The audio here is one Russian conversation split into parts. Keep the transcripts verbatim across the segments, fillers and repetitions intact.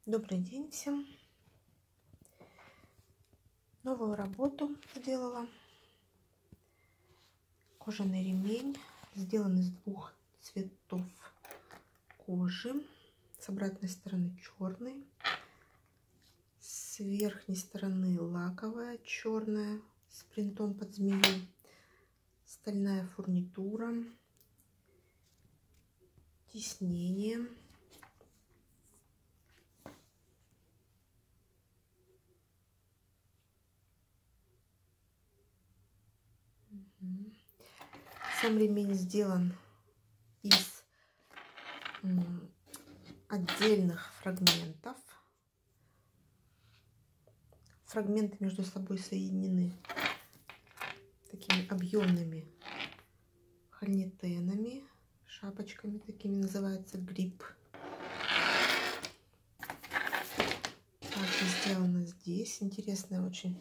Добрый день всем. Новую работу сделала. Кожаный ремень сделан из двух цветов кожи. С обратной стороны черный, с верхней стороны лаковая черная с принтом под змею, стальная фурнитура, тиснение. Сам ремень сделан из отдельных фрагментов. Фрагменты между собой соединены такими объемными хольнитенами, шапочками такими, называется гриб. Также сделано здесь. Интересная очень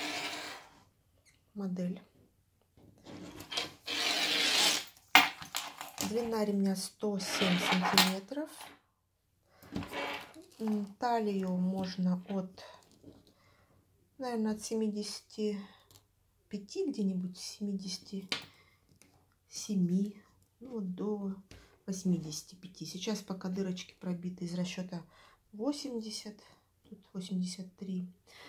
модель. Длина ремня сто семь сантиметров. Талию можно от, наверное, от семидесяти пяти где-нибудь, семидесяти семи, ну, до восьмидесяти пяти. Сейчас пока дырочки пробиты из расчета восемьдесят, тут восемьдесят три.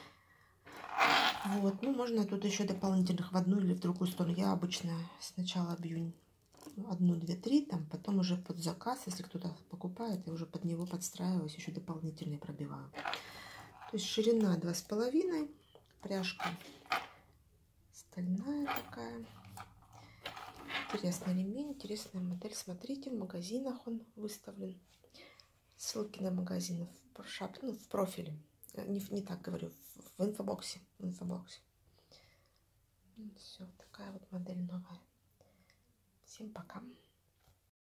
Вот, ну, можно тут еще дополнительных в одну или в другую сторону. Я обычно сначала бью одну, две, три, там, потом уже под заказ, если кто-то покупает, я уже под него подстраиваюсь, еще дополнительные пробиваю. То есть ширина два с половиной, пряжка стальная такая. Интересный ремень, интересная модель. Смотрите, в магазинах он выставлен. Ссылки на магазины в, шап, ну, в профиле. Не, не так говорю, в, в инфобоксе. В инфобоксе. Все, такая вот модель новая. Всем пока.